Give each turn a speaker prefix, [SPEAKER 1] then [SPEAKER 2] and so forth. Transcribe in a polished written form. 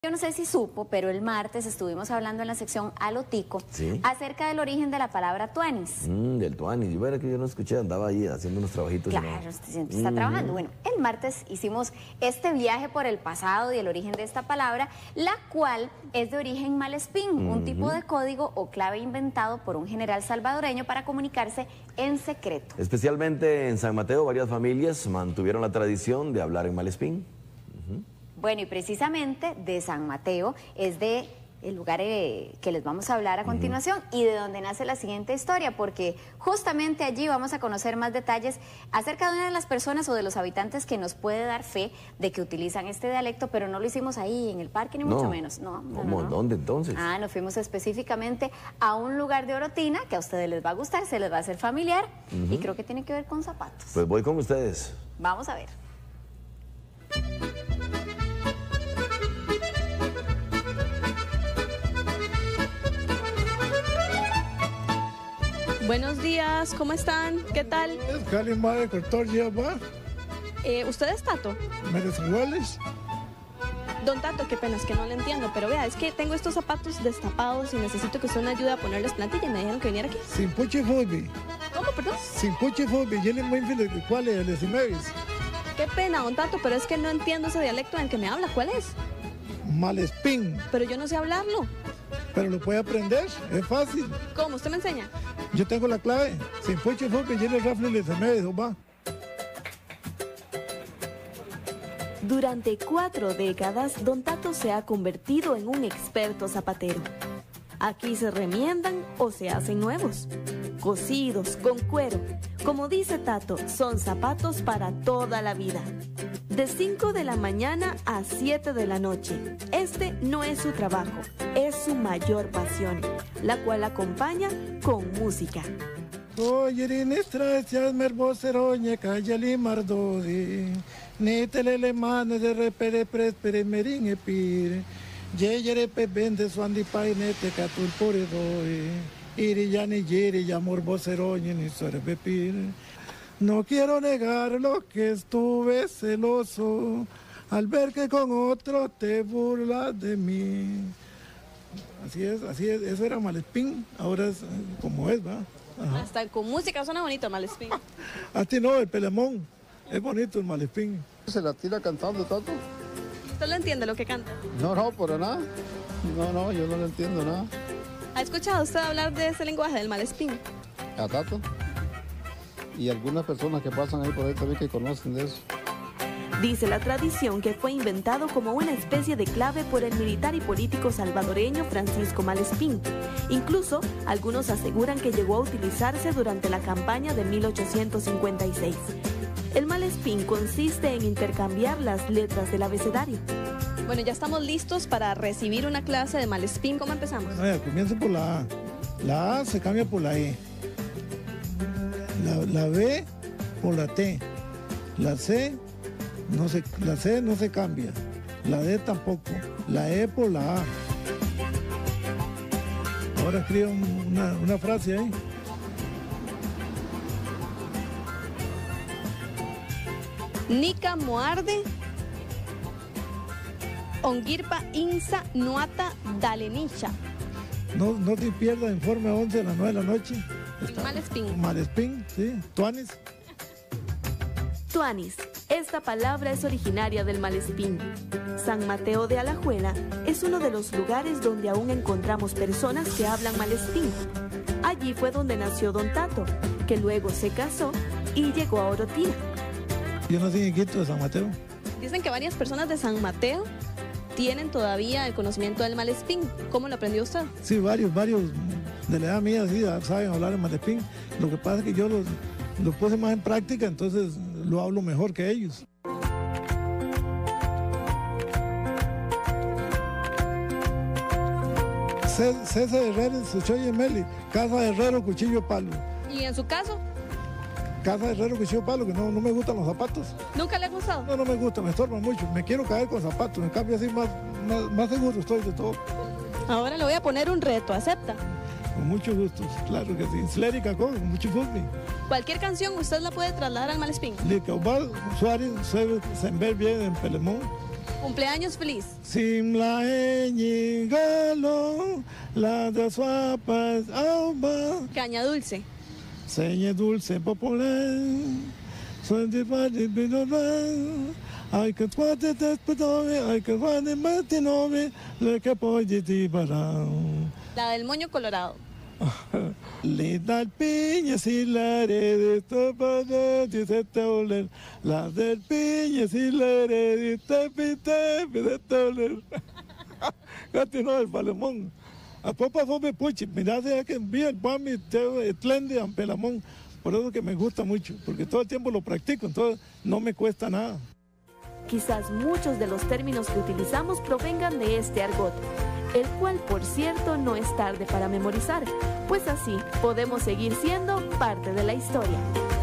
[SPEAKER 1] Yo no sé si supo, pero el martes estuvimos hablando en la sección A lo Tico acerca del origen de la palabra tuanis.
[SPEAKER 2] Del tuanis, yo era que yo no escuché, andaba ahí haciendo unos trabajitos.
[SPEAKER 1] Claro, usted siempre está trabajando. Bueno, el martes hicimos este viaje por el pasado y el origen de esta palabra, la cual es de origen malespín, un tipo de código o clave inventado por un general salvadoreño para comunicarse en secreto.
[SPEAKER 2] Especialmente en San Mateo, varias familias mantuvieron la tradición de hablar en malespín.
[SPEAKER 1] Bueno, y precisamente de San Mateo es de el lugar que les vamos a hablar a continuación y de donde nace la siguiente historia, porque justamente allí vamos a conocer más detalles acerca de una de las personas o de los habitantes que nos puede dar fe de que utilizan este dialecto, pero no lo hicimos ahí en el parque ni mucho menos. No.
[SPEAKER 2] ¿Dónde entonces?
[SPEAKER 1] Nos fuimos específicamente a un lugar de Orotina que a ustedes les va a gustar, se les va a hacer familiar y creo que tiene que ver con zapatos.
[SPEAKER 2] Pues voy con ustedes.
[SPEAKER 1] Vamos a ver.
[SPEAKER 3] Buenos días, ¿cómo están? ¿Qué tal?
[SPEAKER 4] Es Calima de Cortor, ¿va?
[SPEAKER 3] ¿Usted es Tato?
[SPEAKER 4] ¿Meres iguales?
[SPEAKER 3] Don Tato, qué pena, es que no le entiendo, pero vea, es que tengo estos zapatos destapados y necesito que usted me ayude a ponerles plantilla y me dijeron que viniera aquí.
[SPEAKER 4] Sin puchi fubi.
[SPEAKER 3] ¿Cómo, perdón?
[SPEAKER 4] Sin puchi fubi, y él muy infeliz, ¿cuál es? El de
[SPEAKER 3] Qué pena, don Tato, pero es que no entiendo ese dialecto en el que me habla, ¿cuál es?
[SPEAKER 4] Malespín.
[SPEAKER 3] Pero yo no sé hablarlo.
[SPEAKER 4] Pero lo puede aprender, es fácil.
[SPEAKER 3] ¿Cómo? ¿Usted me enseña?
[SPEAKER 4] Yo tengo la clave. Sin puchi fubi, y el rafle le se va.
[SPEAKER 5] Durante 4 décadas, Don Tato se ha convertido en un experto zapatero. Aquí se remiendan o se hacen nuevos, cosidos, con cuero. Como dice Tato, son zapatos para toda la vida. De 5 de la mañana a 7 de la noche. Este no es su trabajo, es su mayor pasión, la cual acompaña con música.
[SPEAKER 4] Oye, Inistracias, merboseroña, callali mardodi. Ni telele manes de repere prespere merin epire. Yeyere pebende suandi painete catul pore doi. Iri ya ni yiri ya morboseroña ni sorebepire. No quiero negar lo que estuve celoso al ver que con otro te burlas de mí. Así es, eso era malespín, ahora es como es, ¿va? Ajá.
[SPEAKER 3] Hasta con música suena bonito malespín.
[SPEAKER 4] A ti no, el pelemón, es bonito el malespín.
[SPEAKER 6] ¿Se la tira cantando, Tato?
[SPEAKER 3] ¿Usted lo entiende lo que canta?
[SPEAKER 6] No, por nada. No, yo no le entiendo nada.
[SPEAKER 3] ¿Ha escuchado usted hablar de ese lenguaje del malespín?
[SPEAKER 6] ¿A Tato? Y algunas personas que pasan ahí por ahí también que conocen de eso.
[SPEAKER 5] Dice la tradición que fue inventado como una especie de clave por el militar y político salvadoreño Francisco Malespín. Incluso, algunos aseguran que llegó a utilizarse durante la campaña de 1856. El malespín consiste en intercambiar las letras del abecedario.
[SPEAKER 3] Bueno, ya estamos listos para recibir una clase de malespín. ¿Cómo empezamos?
[SPEAKER 4] Comienza por la A. La A se cambia por la E. La B por la T. La C no se cambia. La D tampoco. La E por la A. Ahora escribo una frase ahí.
[SPEAKER 3] Nica moarde, onguirpa insa nuata dalenicha.
[SPEAKER 4] No te pierdas informe 11 a las 9 de la noche.
[SPEAKER 3] Malespín.
[SPEAKER 4] Malespín, sí. Tuanis.
[SPEAKER 5] Tuanis. Esta palabra es originaria del malespín. San Mateo de Alajuela es uno de los lugares donde aún encontramos personas que hablan malespín. Allí fue donde nació Don Tato, que luego se casó y llegó a Orotina.
[SPEAKER 4] Yo nací en Quito de San Mateo.
[SPEAKER 3] Dicen que varias personas de San Mateo tienen todavía el conocimiento del malespín. ¿Cómo lo aprendió usted?
[SPEAKER 4] Sí, varios de la edad mía sí saben hablar el malespín. Lo que pasa es que yo lo puse más en práctica, entonces lo hablo mejor que ellos. César Herrera, Suchoy Meli, Casa de Herrero, Cuchillo Palo.
[SPEAKER 3] ¿Y en su caso?
[SPEAKER 4] Casa de Herrero, Cuchillo Palo, que no me gustan los zapatos.
[SPEAKER 3] ¿Nunca le ha gustado?
[SPEAKER 4] No me gusta, me estorban mucho. Me quiero caer con zapatos, en cambio así más seguro estoy de todo.
[SPEAKER 3] Ahora le voy a poner un reto, ¿acepta?
[SPEAKER 4] Con mucho gusto, claro que sí. Slérica con mucho fútbol.
[SPEAKER 3] Cualquier canción usted la puede trasladar al malespín.
[SPEAKER 4] Licaubal, Suárez, se ver bien en Pelemón.
[SPEAKER 3] Cumpleaños feliz.
[SPEAKER 4] Simla galo, la de suapas, alba.
[SPEAKER 3] Caña dulce.
[SPEAKER 4] Seña dulce popular, soy de padre pidorán. Hay que cuate despedove, hay que guarde matinove, le que puede tibarán.
[SPEAKER 3] La del moño colorado.
[SPEAKER 4] Le da el piña si la heredita para dice oler. La del piña si la heredita pite oler. Gati no el palemón. A popa fome puchi, mira de que envía el pami etlende a pelamón. Por eso que me gusta mucho, porque todo el tiempo lo practico, entonces no me cuesta nada.
[SPEAKER 5] Quizás muchos de los términos que utilizamos provengan de este argot, el cual, por cierto, no es tarde para memorizar, pues así podemos seguir siendo parte de la historia.